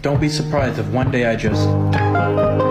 Don't be surprised if one day I just